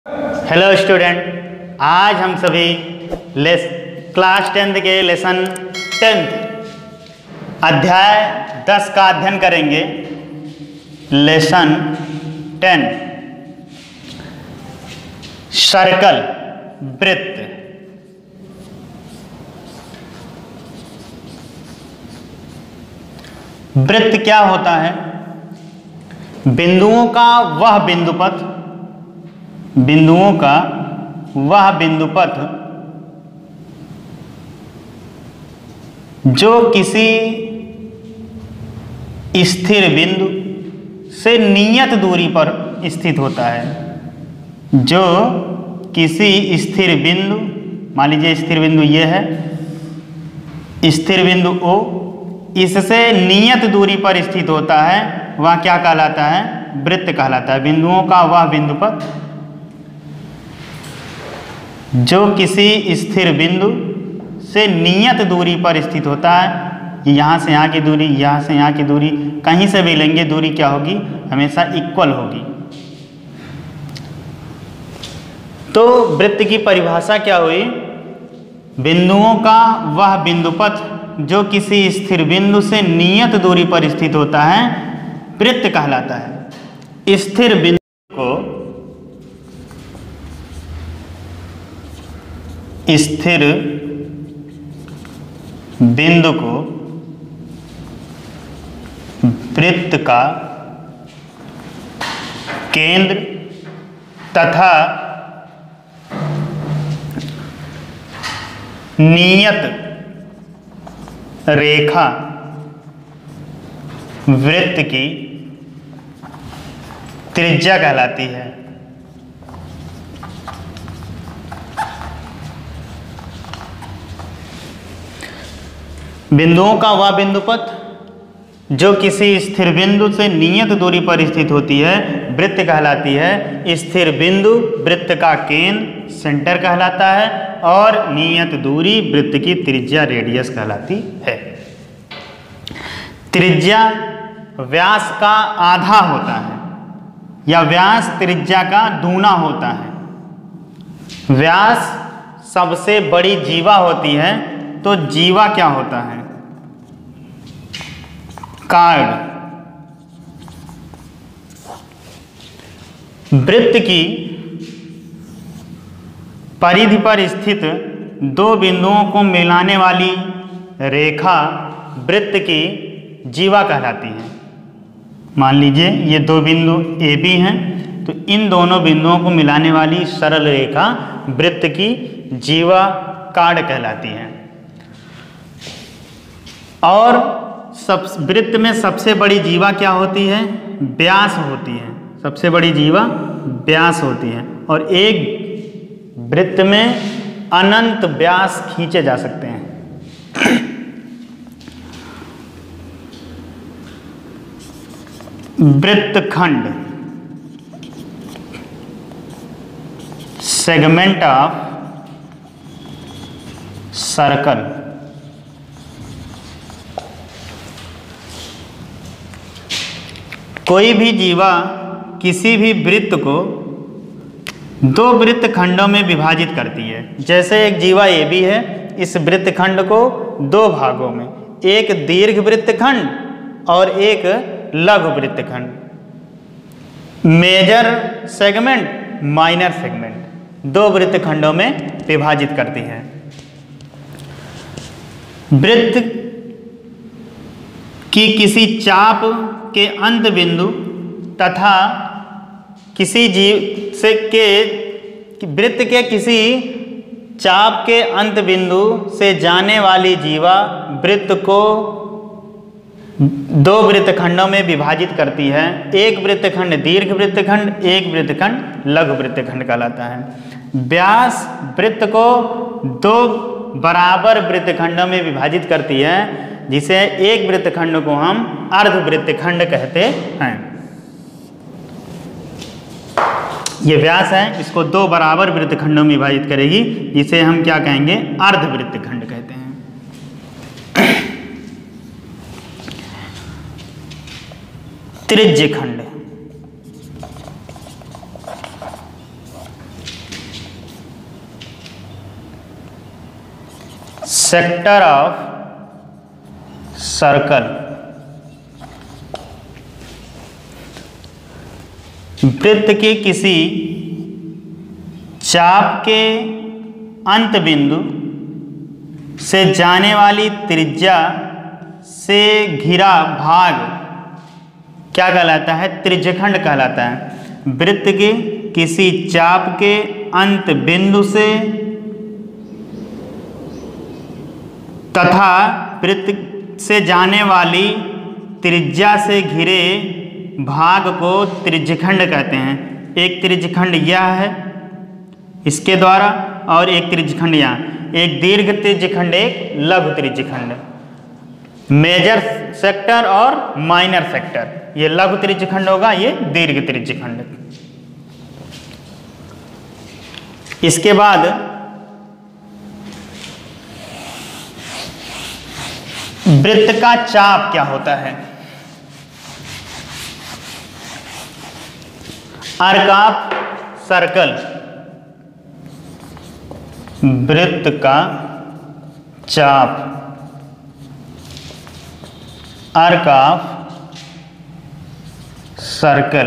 Hello student, आज हम सभी क्लास 10th के लेसन 10th अध्याय 10 का अध्ययन करेंगे। लेसन 10 सर्कल वृत्त। वृत्त क्या होता है? बिंदुओं का वह बिंदुपथ जो किसी स्थिर बिंदु से नियत दूरी पर स्थित होता है। जो किसी स्थिर बिंदु, मान लीजिए स्थिर बिंदु ये है, स्थिर बिंदु O, इससे नियत दूरी पर स्थित होता है, वह क्या कहलाता है? वृत्त कहलाता है। बिंदुओं का वह बिंदुपथ जो किसी स्थिर बिंदु से नियत दूरी पर स्थित होता है। यहाँ से यहाँ की दूरी, यहाँ से यहाँ की दूरी, कहीं से भी लेंगे दूरी क्या होगी? हमेशा इक्वल होगी। तो वृत्त की परिभाषा क्या हुई? बिंदुओं का वह बिंदुपथ जो किसी स्थिर बिंदु से नियत दूरी पर स्थित होता है, वृत्त कहलाता है। स्थिर बिंदु को वृत्त का केंद्र तथा नियत रेखा वृत्त की त्रिज्या कहलाती है। बिंदुओं का वह बिंदुपथ जो किसी स्थिर बिंदु से नियत दूरी पर स्थित होती है, वृत्त कहलाती है। स्थिर बिंदु वृत्त का केंद्र सेंटर कहलाता है और नियत दूरी वृत्त की त्रिज्या रेडियस कहलाती है। त्रिज्या व्यास का आधा होता है या व्यास त्रिज्या का दूना होता है। व्यास सबसे बड़ी जीवा होती है, तो जीवा क्या होता है? कार्ड। वृत्त की परिधि पर स्थित दो बिंदुओं को मिलाने वाली रेखा वृत्त की जीवा कहलाती है। मान लीजिए ये दो बिंदु ए बी हैं, तो इन दोनों बिंदुओं को मिलाने वाली सरल रेखा वृत्त की जीवा कार्ड कहलाती है। और वृत्त में सबसे बड़ी जीवा क्या होती है? व्यास होती है। सबसे बड़ी जीवा व्यास होती है। और एक वृत्त में अनंत व्यास खींचे जा सकते हैं। वृत्तखंड, सेगमेंट ऑफ सर्कल। कोई भी जीवा किसी भी वृत्त को दो वृत्त खंडों में विभाजित करती है। जैसे एक जीवा ए बी है, इस वृत्त खंड को दो भागों में, एक दीर्घ वृत्त खंड और एक लघु वृत्त खंड, मेजर सेगमेंट, माइनर सेगमेंट, दो वृत्त खंडों में विभाजित करती है। वृत्त की किसी चाप के अंत बिंदु तथा किसी वृत्त के किसी चाप के अंत बिंदु से जाने वाली जीवा वृत्त को दो वृत्तखंडों में विभाजित करती है। एक वृत्तखंड दीर्घ वृत्तखंड, एक वृत्तखंड लघु वृत्तखंड कहलाता है। व्यास वृत्त को दो बराबर वृत्तखंडों में विभाजित करती है, जिसे एक वृत्तखंड को हम अर्ध वृत्तखंड कहते हैं। ये व्यास है, इसको दो बराबर वृत्तखंडों में विभाजित करेगी, जिसे हम क्या कहेंगे? अर्ध वृत्तखंड कहते हैं। त्रिज्यखंड, सेक्टर ऑफ सर्कल। वृत्त के किसी चाप के अंत बिंदु से जाने वाली त्रिज्या से घिरा भाग क्या कहलाता है? त्रिज्यखंड कहलाता है। वृत्त के किसी चाप के अंत बिंदु से तथा वृत्त से जाने वाली त्रिज्या से घिरे भाग को त्रिज्यखंड कहते हैं। एक त्रिज्यखंड यह है इसके द्वारा, और एक त्रिज्यखंड यहाँ, एक दीर्घ त्रिज्यखंड, एक लघु त्रिज्यखंड। मेजर सेक्टर और माइनर सेक्टर, ये लघु त्रिज्यखंड होगा, ये दीर्घ त्रिज्यखंड। इसके बाद वृत्त का चाप क्या होता है? आर्क ऑफ सर्कल, वृत्त का चाप, आर्क ऑफ सर्कल।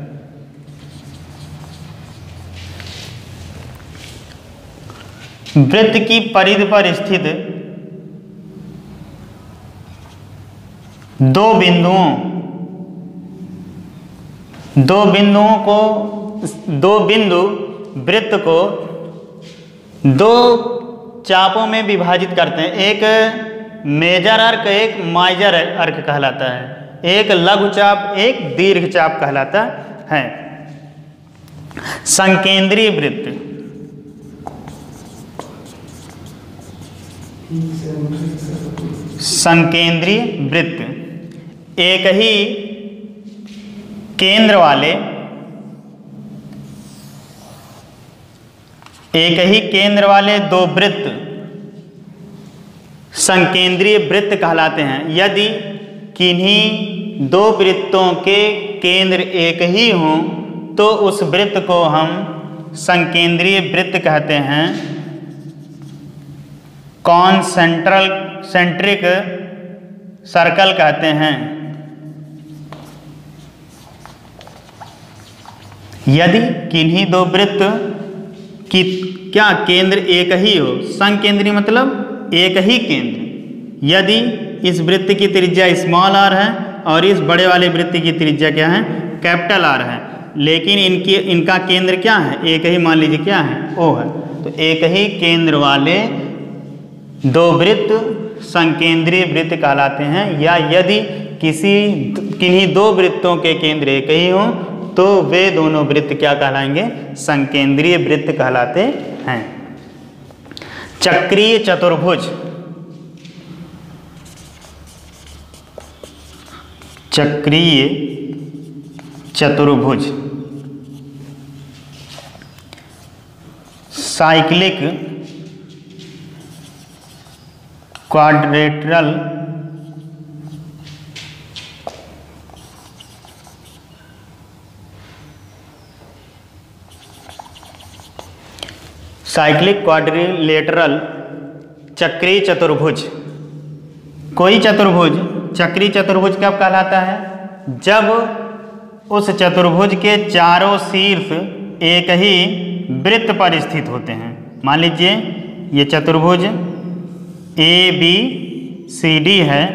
वृत्त की परिधि पर स्थित दो बिंदु वृत्त को दो चापों में विभाजित करते हैं। एक मेजर अर्क, एक माइजर अर्क कहलाता है। एक लघु चाप, एक दीर्घ चाप कहलाता है। संकेंद्रीय वृत्त, संकेंद्रीय वृत्त एक ही केंद्र वाले दो वृत्त संकेंद्रीय वृत्त कहलाते हैं। यदि किन्हीं दो वृत्तों के केंद्र एक ही हों तो उस वृत्त को हम संकेंद्रीय वृत्त कहते हैं। कॉन्सेंट्रिक सर्कल कहते हैं। यदि किन्हीं दो वृत्त की क्या केंद्र एक ही हो, संकेंद्रीय मतलब एक ही केंद्र। यदि इस वृत्त की त्रिज्या स्मॉल आर है और इस बड़े वाले वृत्त की त्रिज्या क्या है? कैपिटल आर है, लेकिन इनका केंद्र क्या है? एक ही, मान लीजिए क्या है? ओ है। तो एक ही केंद्र वाले दो वृत्त संकेंद्रीय वृत्त कहलाते हैं। या यदि किन्हीं दो वृत्तों के केंद्र एक ही हों तो वे दोनों वृत्त क्या कहलाएंगे? संकेंद्रीय वृत्त कहलाते हैं। चक्रीय चतुर्भुज, चक्रीय चतुर्भुज, साइक्लिक क्वाड्रिलेटरल चक्रीय चतुर्भुज। कोई चतुर्भुज चक्रीय चतुर्भुज कब कहलाता है? जब उस चतुर्भुज के चारों शीर्ष एक ही वृत्त पर स्थित होते हैं। मान लीजिए ये चतुर्भुज ABCD है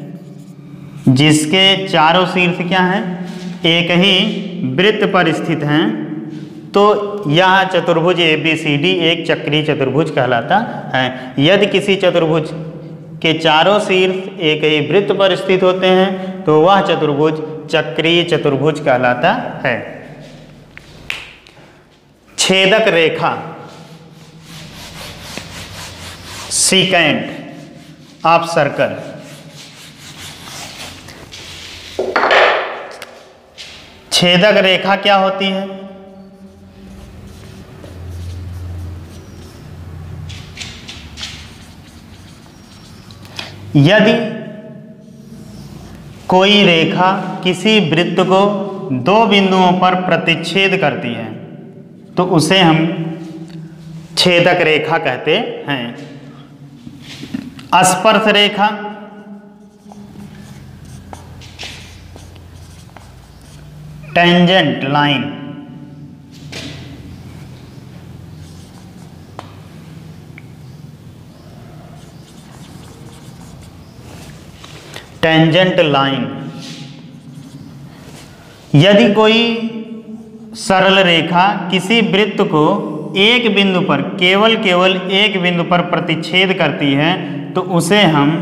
जिसके चारों शीर्ष क्या हैं? एक ही वृत्त पर स्थित हैं। तो यह चतुर्भुज ABCD एक चक्रीय चतुर्भुज कहलाता है। यदि किसी चतुर्भुज के चारों शीर्ष एक ही वृत्त पर स्थित होते हैं तो वह चतुर्भुज चक्रीय चतुर्भुज कहलाता है। छेदक रेखा, सीकेंट ऑफ सर्कल। छेदक रेखा क्या होती है? यदि कोई रेखा किसी वृत्त को दो बिंदुओं पर प्रतिच्छेद करती है तो उसे हम छेदक रेखा कहते हैं। स्पर्श रेखा, टेंजेंट लाइन, टेंजेंट लाइन। यदि कोई सरल रेखा किसी वृत्त को एक बिंदु पर केवल एक बिंदु पर प्रतिच्छेद करती है तो उसे हम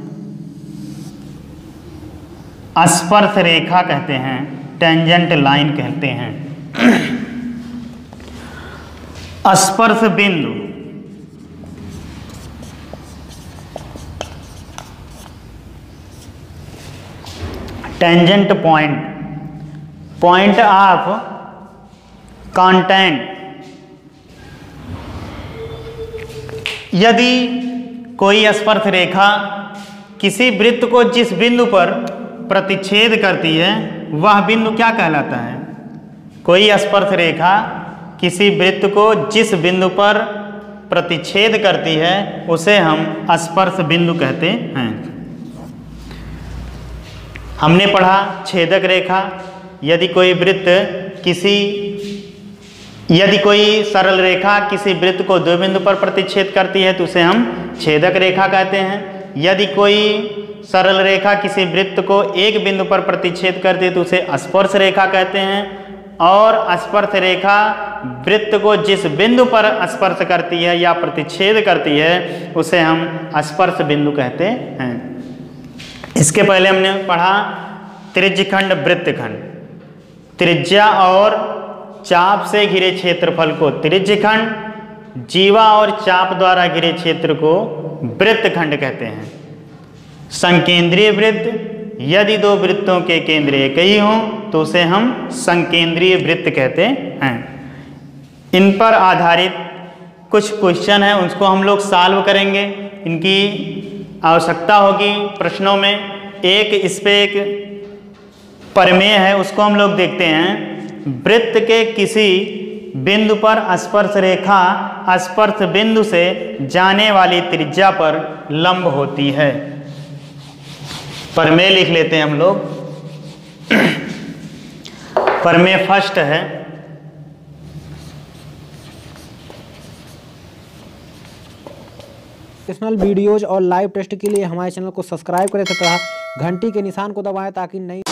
स्पर्श रेखा कहते हैं, टेंजेंट लाइन कहते हैं। स्पर्श बिंदु, tangent point, point of contact. यदि कोई स्पर्श रेखा किसी वृत्त को जिस बिंदु पर प्रतिच्छेद करती है वह बिंदु क्या कहलाता है? कोई स्पर्श रेखा किसी वृत्त को जिस बिंदु पर प्रतिच्छेद करती है उसे हम स्पर्श बिंदु कहते हैं। हमने पढ़ा छेदक रेखा। यदि कोई सरल रेखा किसी वृत्त को दो बिंदु पर प्रतिच्छेद करती है तो उसे हम छेदक रेखा कहते हैं। यदि कोई सरल रेखा किसी वृत्त को एक बिंदु पर प्रतिच्छेद करती है तो उसे स्पर्श रेखा कहते हैं। और स्पर्श रेखा वृत्त को जिस बिंदु पर स्पर्श करती है या प्रतिच्छेद करती है उसे हम स्पर्श बिंदु कहते हैं। इसके पहले हमने पढ़ा त्रिज्यखंड वृत्तखंड। त्रिज्या और चाप से घिरे क्षेत्रफल को त्रिज्यखंड, जीवा और चाप द्वारा घिरे क्षेत्र को वृत्तखंड कहते हैं। संकेंद्रीय वृत्त, यदि दो वृत्तों के केंद्र एक ही हों तो उसे हम संकेंद्रीय वृत्त कहते हैं। इन पर आधारित कुछ क्वेश्चन हैं, उसको हम लोग सॉल्व करेंगे। इनकी आवश्यकता होगी प्रश्नों में। एक इस पे एक प्रमेय है, उसको हम लोग देखते हैं। वृत्त के किसी बिंदु पर स्पर्श रेखा स्पर्श बिंदु से जाने वाली त्रिज्या पर लंब होती है। प्रमेय लिख लेते हैं हम लोग। प्रमेय फर्स्ट है, एजुकेशनल वीडियोज और लाइव टेस्ट के लिए हमारे चैनल को सब्सक्राइब करें तथा घंटी के निशान को दबाएं ताकि नई